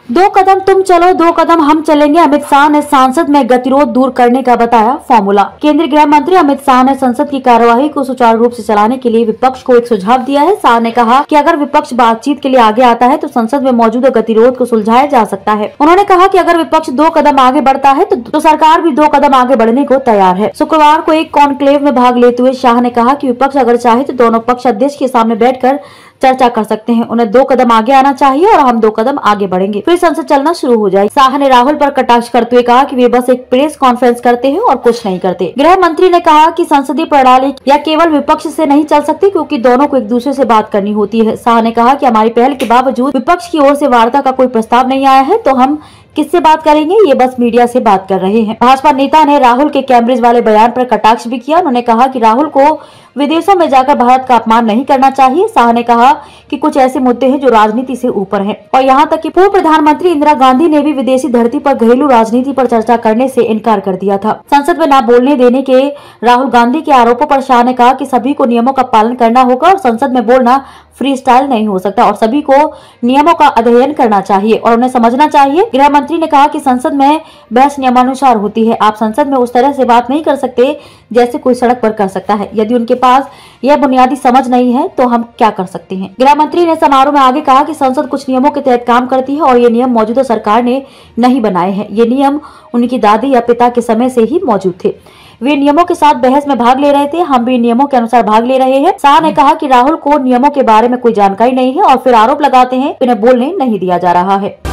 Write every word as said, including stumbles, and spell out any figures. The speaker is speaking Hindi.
दो कदम तुम चलो, दो कदम हम चलेंगे। अमित शाह ने सांसद में गतिरोध दूर करने का बताया फॉर्मूला। केंद्रीय गृह मंत्री अमित शाह ने संसद की कार्यवाही को सुचारू रूप से चलाने के लिए विपक्ष को एक सुझाव दिया है। शाह ने कहा कि अगर विपक्ष बातचीत के लिए आगे आता है तो संसद में मौजूद गतिरोध को सुलझाया जा सकता है। उन्होंने कहा कि अगर विपक्ष दो कदम आगे बढ़ता है तो, तो सरकार भी दो कदम आगे बढ़ने को तैयार है। शुक्रवार को एक कॉन्क्लेव में भाग लेते हुए शाह ने कहा कि विपक्ष अगर चाहे तो दोनों पक्ष अध्यक्ष के सामने बैठकर चर्चा कर सकते हैं। उन्हें दो कदम आगे आना चाहिए और हम दो कदम आगे बढ़ेंगे, फिर संसद चलना शुरू हो जाए। शाह ने राहुल पर कटाक्ष करते हुए कहा कि वे बस एक प्रेस कॉन्फ्रेंस करते हैं और कुछ नहीं करते। गृह मंत्री ने कहा कि संसदीय प्रणाली या केवल विपक्ष से नहीं चल सकती, क्योंकि दोनों को एक दूसरे से बात करनी होती है। शाह ने कहा कि हमारी पहल के बावजूद विपक्ष की ओर से वार्ता का कोई प्रस्ताव नहीं आया है, तो हम किससे बात करेंगे, ये बस मीडिया से बात कर रहे हैं। भाजपा नेता ने राहुल के कैम्ब्रिज वाले बयान पर कटाक्ष भी किया। उन्होंने कहा कि राहुल को विदेशों में जाकर भारत का अपमान नहीं करना चाहिए। शाह ने कहा कि कुछ ऐसे मुद्दे हैं जो राजनीति से ऊपर हैं और यहाँ तक कि पूर्व प्रधानमंत्री इंदिरा गांधी ने भी विदेशी धरती पर घरेलू राजनीति पर चर्चा करने से इनकार कर दिया था। संसद में न बोलने देने के राहुल गांधी के आरोपों पर शाह ने कहा कि सभी को नियमों का पालन करना होगा और संसद में बोलना फ्री स्टाइल नहीं हो सकता और सभी को नियमों का अध्ययन करना चाहिए और उन्हें समझना चाहिए। गृह मंत्री ने कहा कि संसद में बहस नियमानुसार होती है। आप संसद में उस तरह से बात नहीं कर सकते जैसे कोई सड़क पर कर सकता है। यदि उनके पास यह बुनियादी समझ नहीं है तो हम क्या कर सकते हैं। गृह मंत्री ने समारोह में आगे कहा कि संसद कुछ नियमों के तहत काम करती है और ये नियम मौजूदा सरकार ने नहीं बनाए हैं। ये नियम उनकी दादी या पिता के समय से ही मौजूद थे। वे नियमों के साथ बहस में भाग ले रहे थे, हम भी नियमों के अनुसार भाग ले रहे हैं। शाह ने कहा कि राहुल को नियमों के बारे में कोई जानकारी नहीं है और फिर आरोप लगाते हैं कि उन्हें बोलने नहीं दिया जा रहा है।